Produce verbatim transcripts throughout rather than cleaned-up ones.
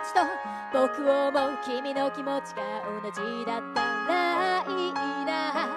ちと僕を思う君の気持ちが同じだったらいいな。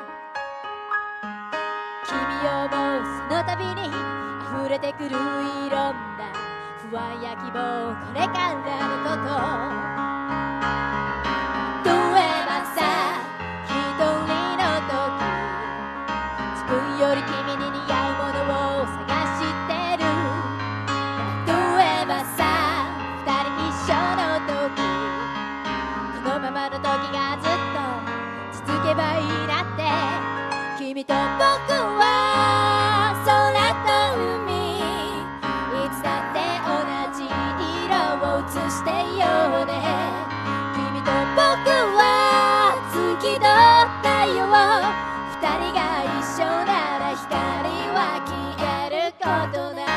君を思うその度に溢れてくるいろんな不安や希望、これからのこと例えばさ、一人の時自分より君に似合うものを探してる。例えばさ、二人一緒の時このままの時がずっと続けばいいなって。君と僕は空と海、いつだって同じ色を映してようね。君と僕は月と太陽、二人が一緒なら光は消えることない。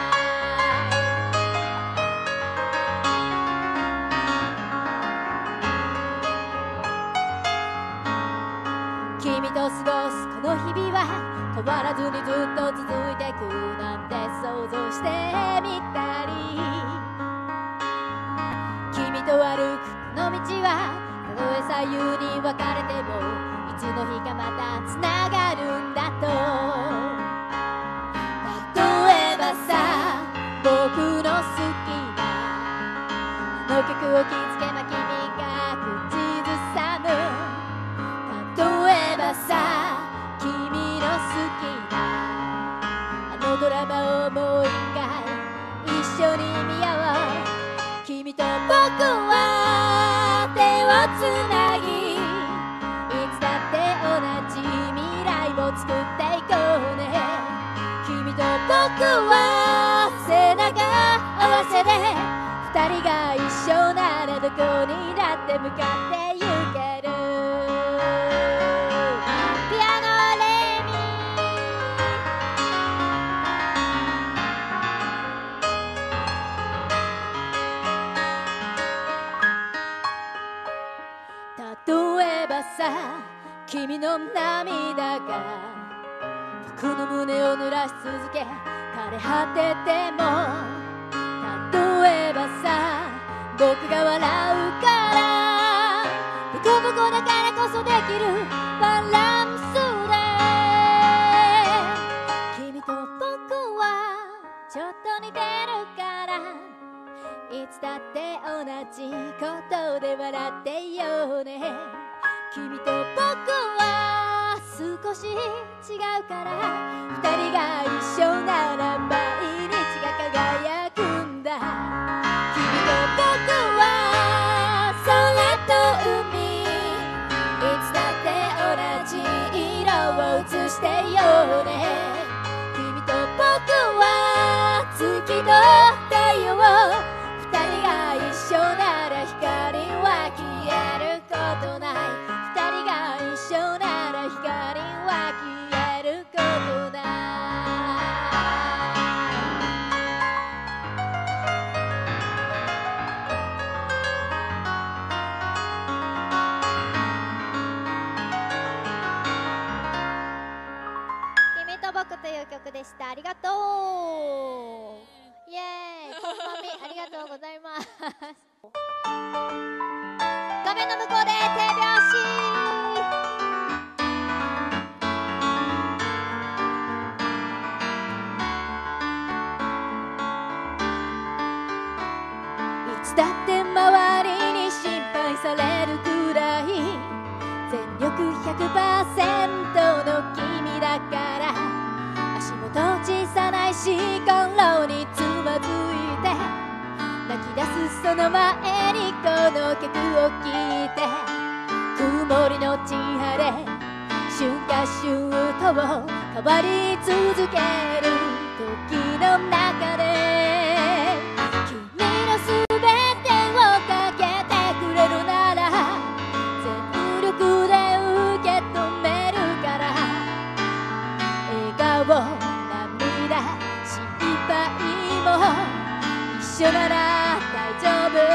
君と過ごすこの日々は変わらずにずっと続いてくなんて想像してみたり、君と歩くこの道はたとえ左右に分かれてもいつの日かまたつながるんだと。例えばさ、僕の好きなあの曲を聴きつけば君が口ずさむ。例えばさ、君の好きなあのドラマをもう一回一緒に見よう。君と僕は手をつなぎ、いつだって同じ未来を作っていこうね。君と僕は背中合わせで二人が一緒ならどこにだって向かってゆける。ピアノレミ例えばさ、君の涙が僕の胸を濡らし続け枯れ果てても。例えばさ、僕が笑うからボコボコだからこそできるバランスで、君と僕はちょっと似てるからいつだって同じことで笑っていようね。君と僕は少し違うから二人が一緒なら毎日が輝くんだ。君と僕は空と海、いつだって同じ色を映してようね。君と僕は月と太陽、二人が一緒なら光は消えることない。二人が一緒なら光は消えることない。君と僕という曲でした。ありがとう。イエーイ、こんばんみありがとうございます。画面の向こうで手拍子。いつだって周りに心配されるくらい全力 ひゃくパーセント の君だから、足元小さな石ころにつまずいて泣き出すその前にこの曲を聴いて、曇りのち晴れ春夏秋冬変わり続ける時の中で、君のすべてをかけてくれるなら全力で受け止めるから、笑顔涙心配も一緒なら大丈夫。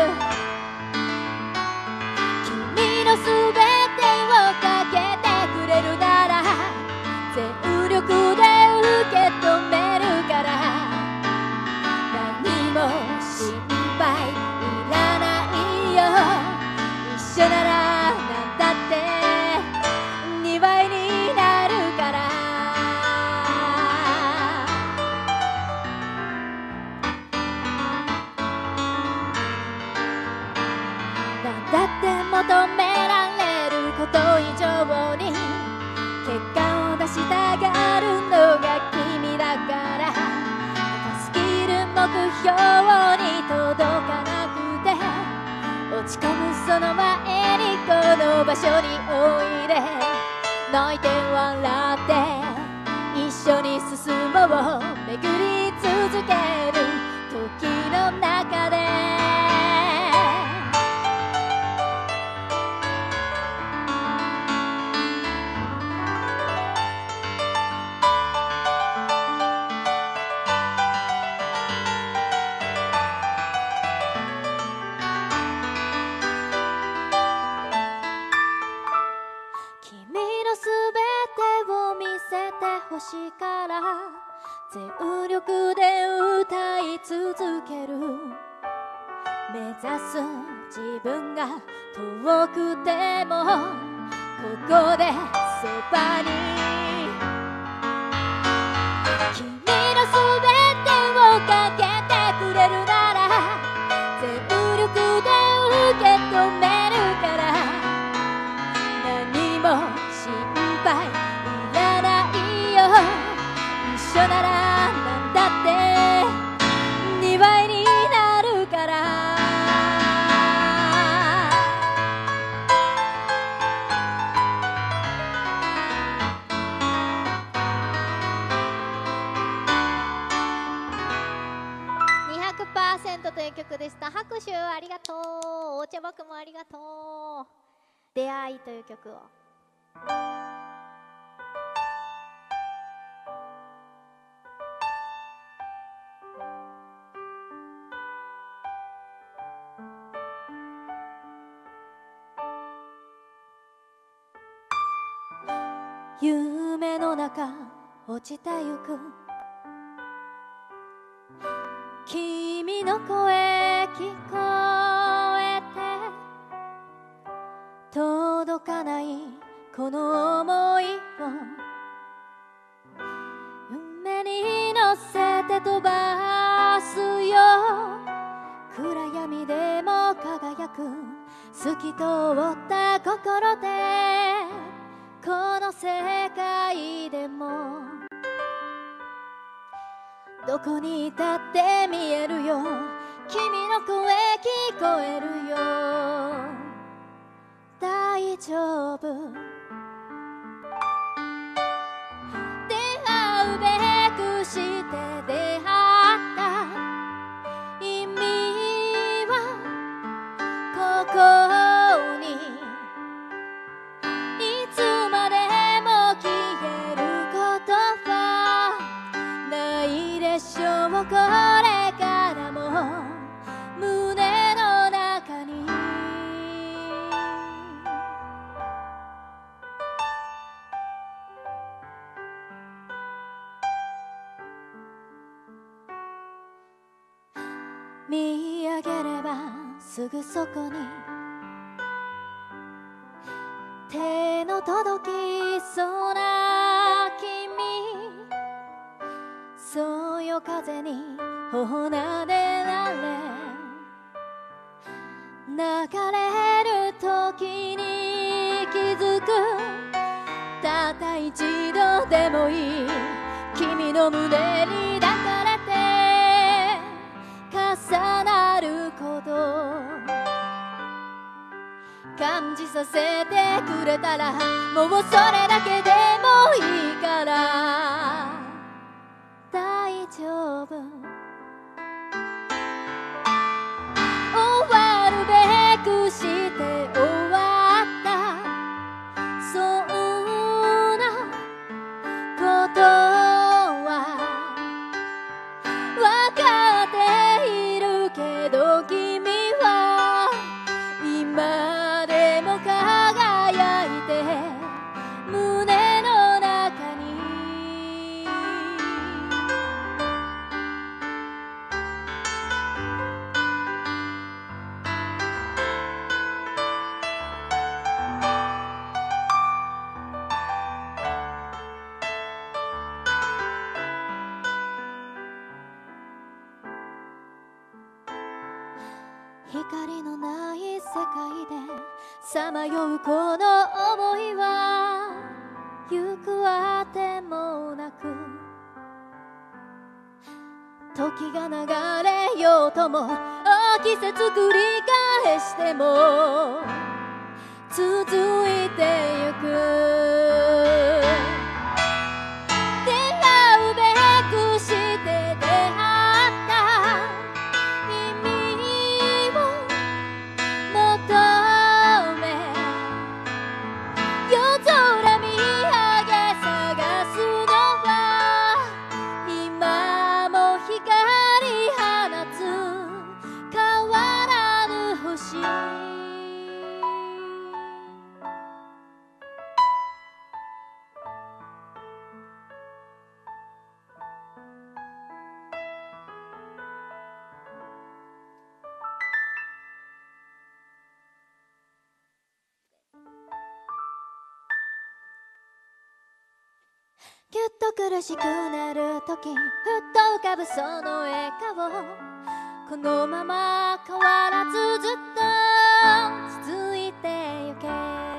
君のすべてをかけてくれるなら全力で受け止めるから、何も心配いらその前にこの場所においで、泣いて笑って一緒に進もう、巡り続ける時の中で。星から全力で歌い続ける、目指す自分が遠くてもここでそばに、君のすべてをかけてくれるなら全力で受け止めるから、何も心配一緒ならなんだってにばいになるから。にひゃくパーセント という曲でした。拍手ありがとう。お茶箱もありがとう。出会いという曲を。夢の中落ちてゆく君の声聞こえて、届かないこの想いを夢に乗せて飛ばすよ。暗闇でも輝く透き通った心で、この世界でもどこにいたって見えるよ、君の声聞こえるよ。大丈夫、出会うべくして出会った意味はここに、これからも胸の中に。見上げればすぐそこに手の届きそうな君、そよ風に頬なでられ、流れる時に気づく、たった一度でもいい君の胸に抱かれて重なること感じさせてくれたら、もうそれだけでもいいから大丈夫。終わるべくして終わったそんなことは分かっているけど、君は今でも輝いて胸の中に。光のない世界でさまようこの想いは行くあてもなく、時が流れようとも季節繰り返しても続いてゆく。出会うべくして出会った意味を求め、夜空見上げ探すのは今も光放つ変わらぬ星。ぎゅっと苦しくなるときふっと浮かぶその笑顔、このまま変わらずずっと続いてゆけ。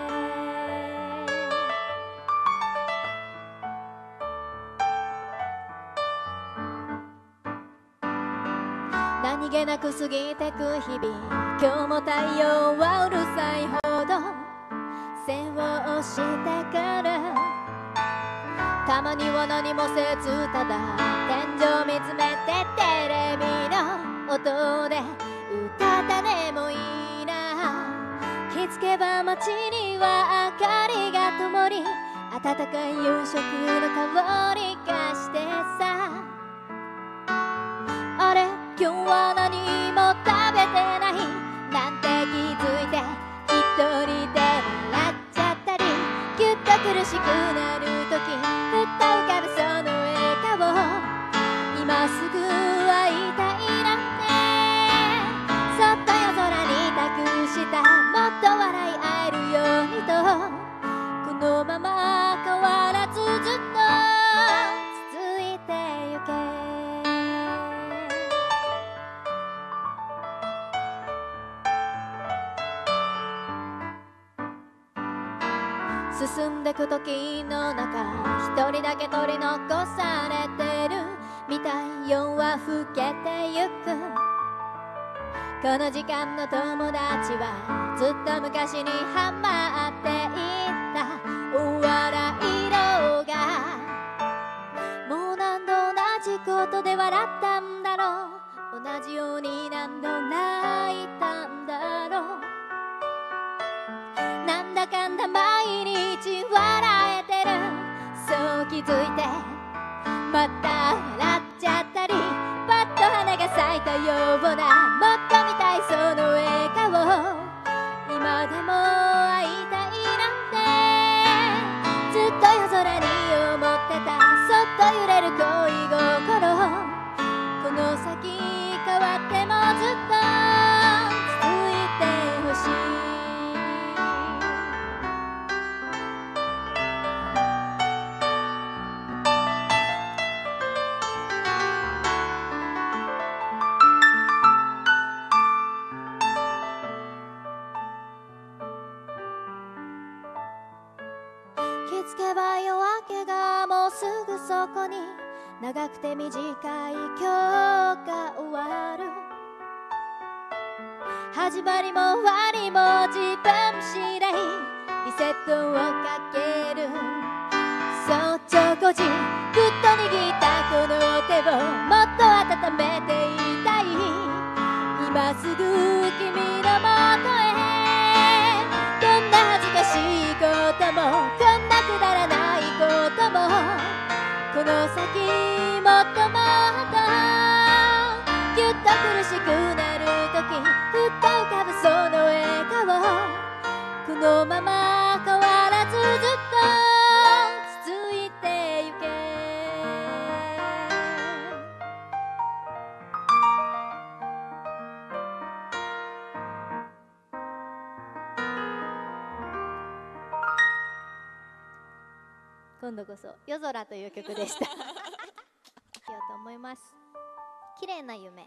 何気なく過ぎてく日々、今日も太陽はうるさいほど背を押してくる。たまには何もせずただ天井見つめてテレビの音で歌ったでもいいな。気づけば街には明かりが灯り、温かい夕食の香りがしてさ。あれ今日は何も食べてないなんて気づいて一人で笑っちゃったり、ぎゅっと苦しくなるときふっと浮かぶその笑顔、今すぐ会いたいなんてそっと夜空に託した、もっと笑い合えるようにとこのまま変わらずずっと続いてゆけ。進んでく時の中一人だけ取り残されてるみたい、夜は更けてゆく。この時間の友達はずっと昔にハマっていたお笑い動画、もう何度同じことで笑ったんだろう、同じように何度泣いたんだろう。なんだかんだ毎日笑えてる、そう気づいてまた笑っちゃったり、パッと花が咲いたようなもっと見たいその笑顔、今でも会いたいなんてずっと夜空に思ってた。そっと揺れる恋心、この先変わってもずっと続いてほしい。気づけば夜明けがもうすぐそこに、長くて短い今日が終わる。始まりも終わりも自分次第、リセットをかける。早朝ごじぐっと握ったこの手をもっと温めていたい。今すぐ君のもとへ、こんな恥ずかしいこともこんなくだらないことも、この先もっともっとぎゅっと苦しくなるときふっと浮かぶその笑顔、このまま変わらずずっと続いてゆけ。今度こそ夜空という曲でしたようと思います。綺麗な夢。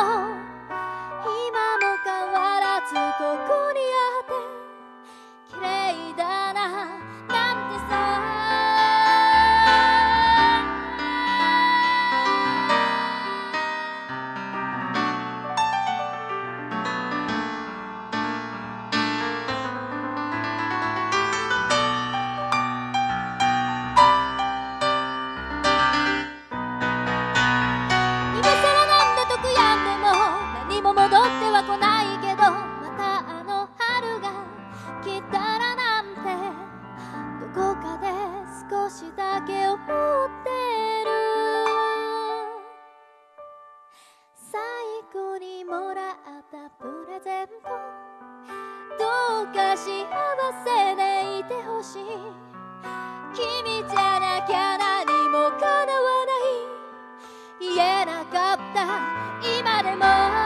今も変わらずここにあって綺麗だななんてさ。戻っては来ないけどまたあの春が来たらなんてどこかで少しだけ思ってる。最後にもらったプレゼントどうか幸せでいてほしい。君じゃなきゃ何も叶わない言えなかった今でも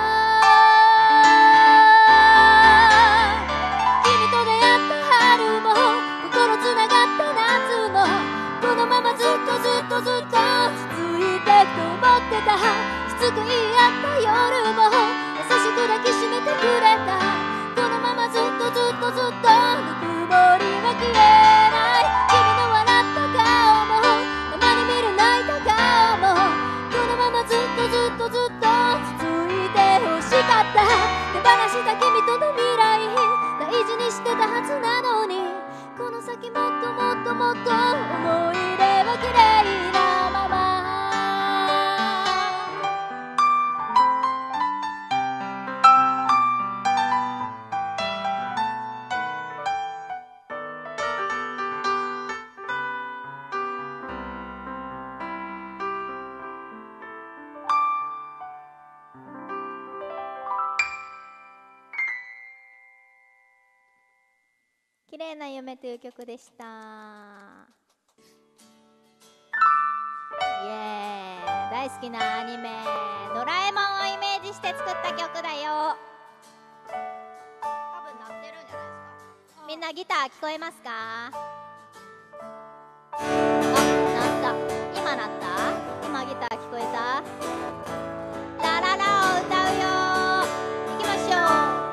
ずっとずっと続いてくと思ってた。きつく言い合った夜も優しく抱きしめてくれた。このままずっとずっとずっとぬくもりは消えない。君の笑った顔もたまに見る泣いた顔もこのままずっとずっとずっと続いてほしかった。手放した君との未来大事にしてたはずなのにこの先もっともっともっと思い出は綺麗なまま。綺麗な夢という曲でした。イエーイ。大好きなアニメドラえもんをイメージして作った曲だよ。多分鳴ってるんじゃないですか。みんなギター聞こえますか？あ、鳴った。今鳴った？今ギター聞こえた？ラララを歌うよ。行きましょう。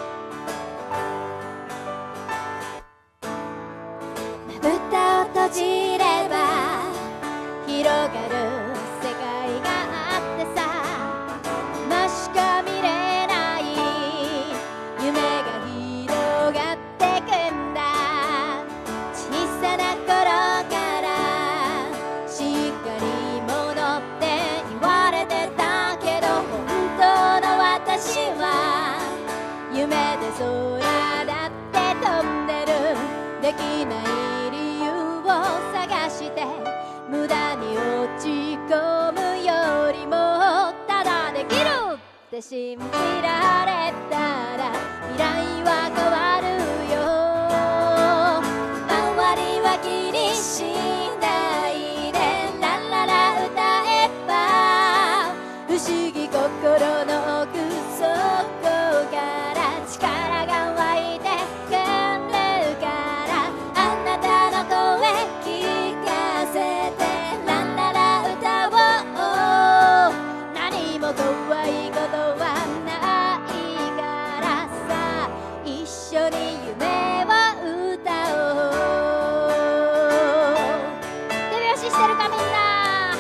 蓋を閉じれば広がる世界があってさ、今しか見れない夢が広がってくんだ。小さな頃からしっかり者って言われてたけど本当の私は夢で空だって飛んでる。できない理由を探して無駄に落ち込むよりもただできるって信じられたら未来は変わるよ。周りは気にしないでラララ歌えば不思議心の奥底から力が湧いてくるからあなたの声聞かせてラララ歌おう。何も怖いことはないからさ一緒に夢を歌おう。手拍子してるかみんな。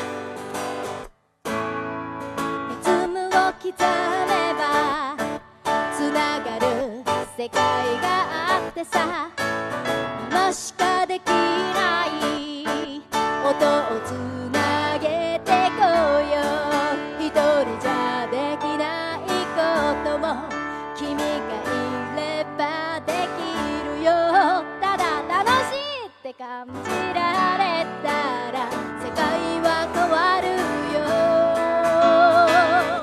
リズムを刻めばつながる世界があってさ今しかできない音をつなげてこよう。一人じゃできないことも君がいればできるよ。ただ楽しいって感じられたら世界は変わるよ。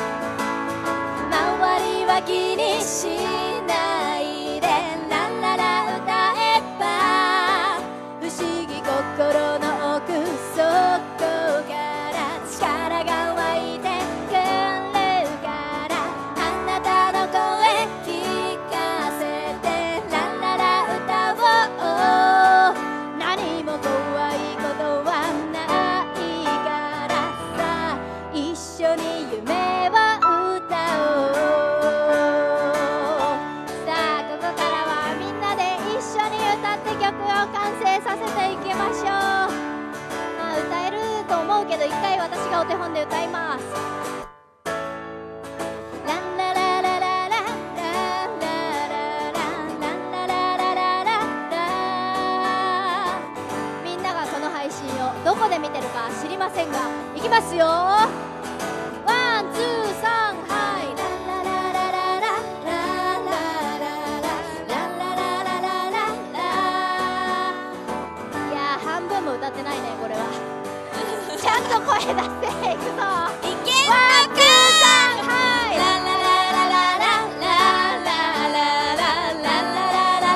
周りは気にしないでラララ歌えば不思議心の奥底から力が湧いてくるからあなたの声聞かせてラララ歌おう。何も怖いことはないからさ一緒に夢をせんが、いきますよ。ワンツーサンはいラララララララララララララララ。いやー、半分も歌ってないねこれは。ちゃんと声出していくぞ。いけんのかー。はいラララララララララララ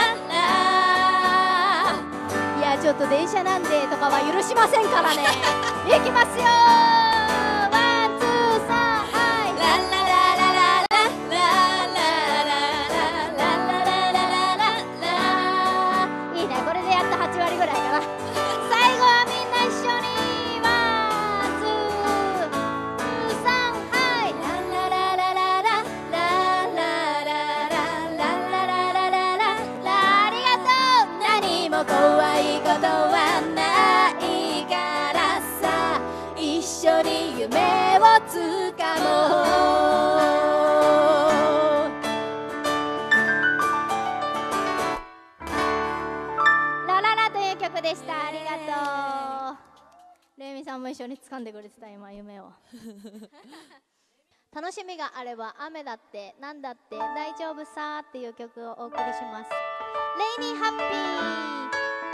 ララ。いやちょっと電車なんでとかは許しませんからね。いきますよ。ワンツーサンはいラララララララララララララララ。いいね、これでやっとはち割ぐらいかな。最後はみんな一緒にワンツーサンはいララララララララララララララララ。ありがとう。何も怖いことはないからさ、一緒に夢をつかもう。ラララという曲でした。ありがとう。レイミさんも一緒に掴んでくれてた今夢を。楽しみがあれば雨だってなんだって大丈夫さーっていう曲をお送りします。レイニーハッピー。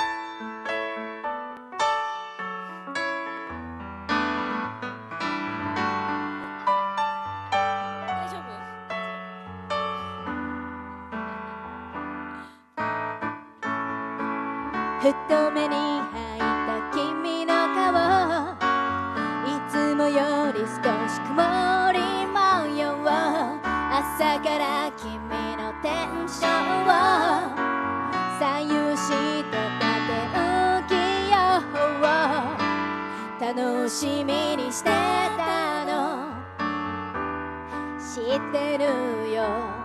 ふと目に入った君の顔、いつもより少し曇り模様、朝から君のテンションを左右して縦浮き予報を楽しみにしてたの知ってるよ。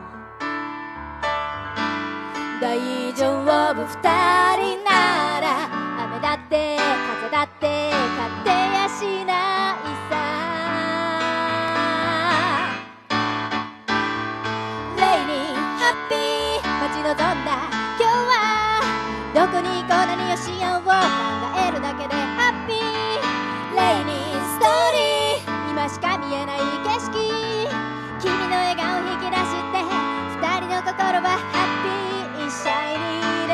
大丈夫二人なら雨だって風だって勝てやしないさ。レイニーハッピー待ち望んだ今日は、どこに行こう何をしようを考えるだけでハッピー。レイニーストーリー今しか見えない景色、君の笑顔引き出して二人の心はハッピーシャイニーデ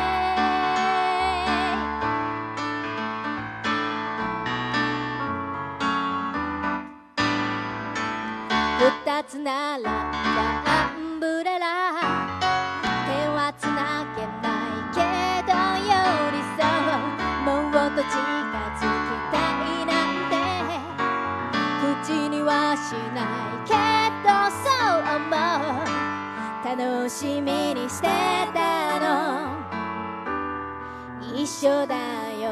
イ。二つ並んだアンブレラ、手はつなげないけど寄り添う、もっと近づきたいなんて口にはしないけどそう思う、楽しみにしてたの一緒だよ。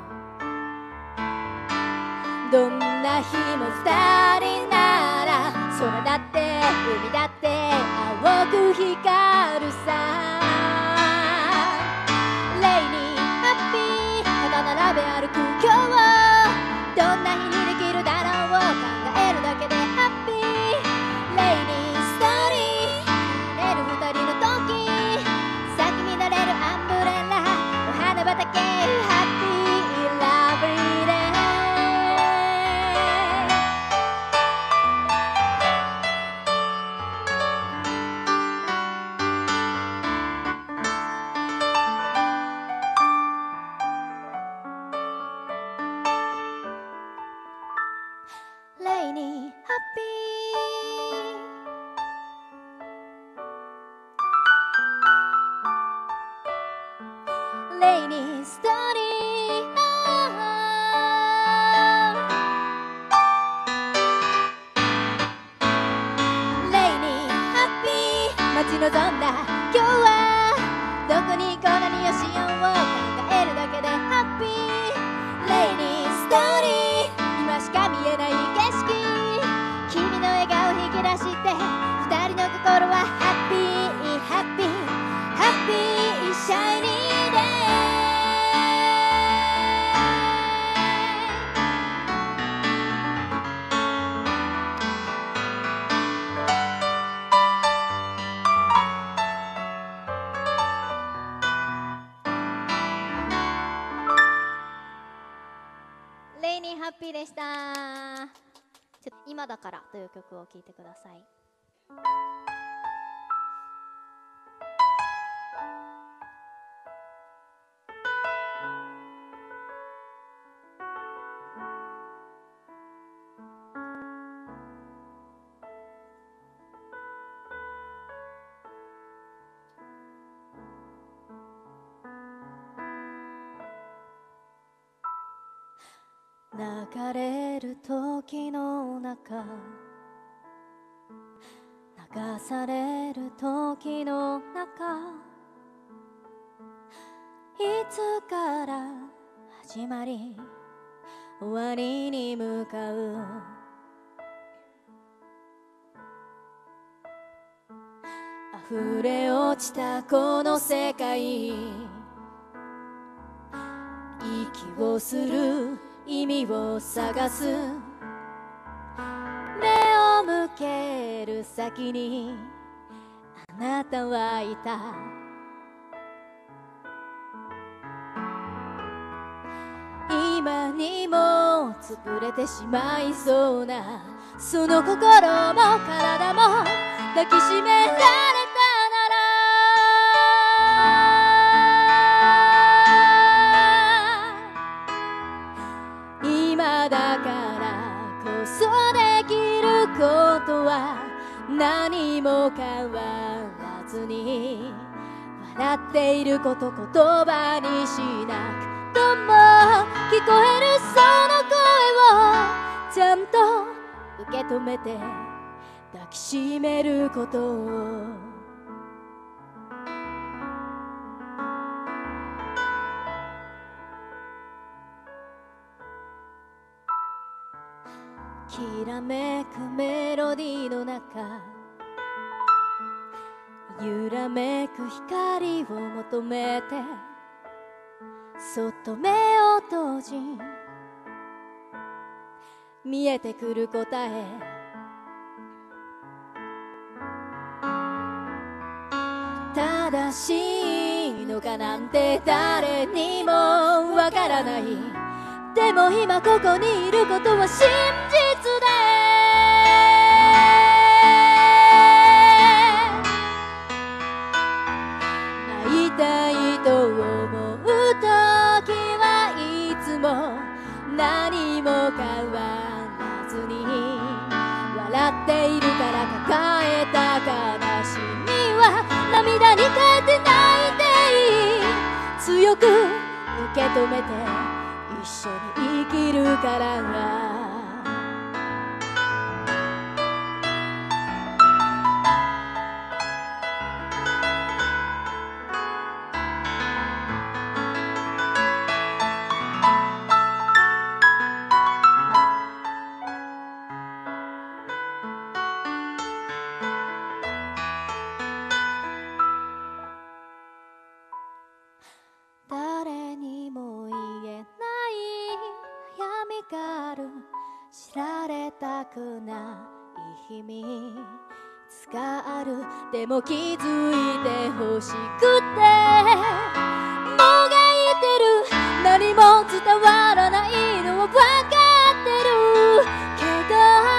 どんな日も二人なら空だって海だって青く光るさ。レイニーハッピー肩並べ歩く今日、どんな日にできるだろうを考えるだけでハッピー。レイニーストーリー二人の時咲き乱れるアンブレラ、お花畑ハッピーラブリーデイ。レイニーハッピーレイニーストーリー、レイニーハッピー待ち望んだ今日は、どこに行こう何をしようを考えるだけでハッピー。レイニーストーリー今しか見えない景色、君の笑顔引き出して二人の心はハッピーハッピーハッピーシャイニーデイ。レイニーでした。ちょっと今だからという曲を聴いてください。流れる時の中、流される時の中、いつから始まり終わりに向かう、溢れ落ちたこの世界、息をする意味を探す、目を向ける先にあなたはいた。今にも潰れてしまいそうなその心も体も抱きしめられたなら、今だからこそできることは何も変わらずに、笑っていること言葉にしなくとも聞こえるその声をちゃんと受け止めて抱きしめることを。きらめくメロディーの中、揺らめく光を求めてそっと目を閉じ、見えてくる答え、正しいのかなんて誰にもわからない。でも今ここにいることは真実で、会いたいと思う時はいつも何も変わらずに、笑っているから抱えた悲しみは涙に変えて泣いていい、強く受け止めて一緒に生きるからが。誰にも言えない悩みがある、知られたくない秘密がある。でも気づいてほしくてもがいてる、何も伝わらないのは分かってるけ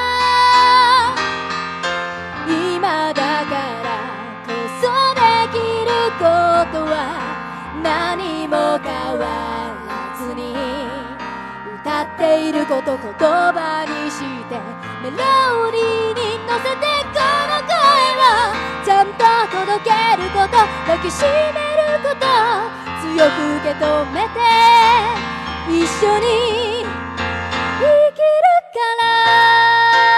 ど、今だからこそできることは何も変わらずに、歌っていること言葉にしてメロディーに乗せてこの声をちゃんと届けること、抱きしめること、強く受け止めて一緒に生きるから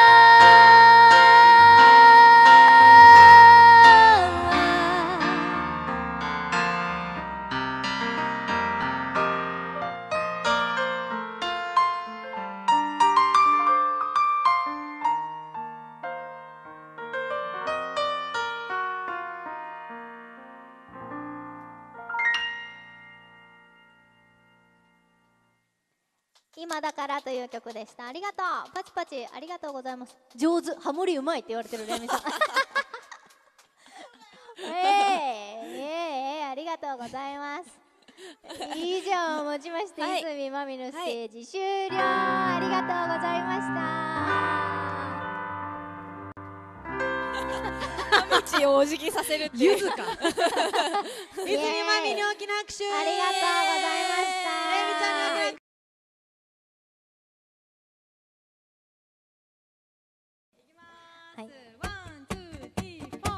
今だからという曲でした。ありがとう。パチパチありがとうございます。上手、ハモリうまいって言われてるレミさん。えー、えー、えー、ありがとうございます。 以上をもちまして、 はい泉まみのステージ終了、ありがとうございました。 道をお辞儀させるっていう。 ゆずか。泉まみに大きな拍手。 ありがとうございました。 れいみちゃんに大きな拍手。 はい。 ワン、ツー、スリー、フォ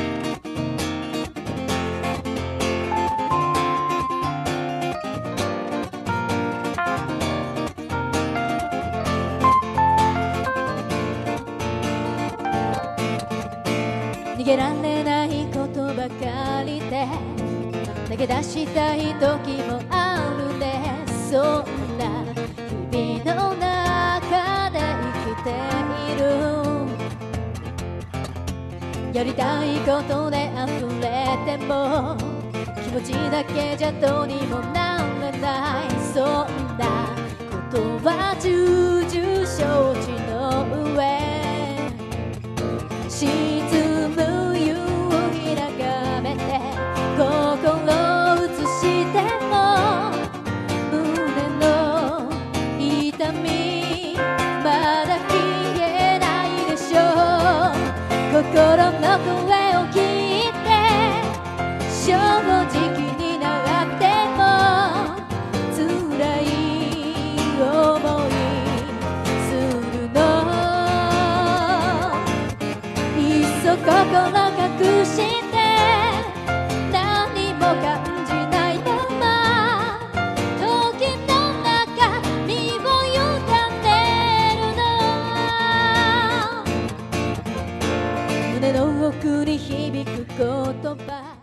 逃げられないことばかりで投げ出したい時もあるね。そんな日々の中で生きている。やりたいことで溢れても気持ちだけじゃどうにもならない。そんなことは重々承知の上、沈む夕日眺めて心を映しても胸の痛みまだ消えないでしょう。心の声を聞いて正直になっても辛い思いするの。いっそ心隠して何も感じないまま時の中身を委ねるの。胸の奥に響く言葉